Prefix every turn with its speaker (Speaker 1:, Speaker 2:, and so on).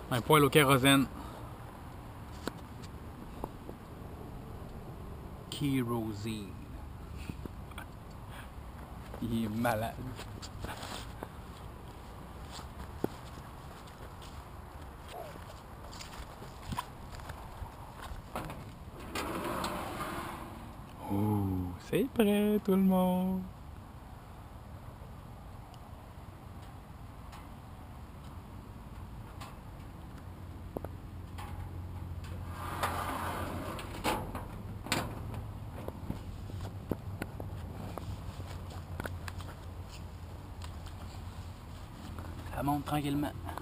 Speaker 1: Un poêle au kérosène. Kérosène. Il est malade. Oh, c'est prêt tout le monde. Ça monte tranquillement.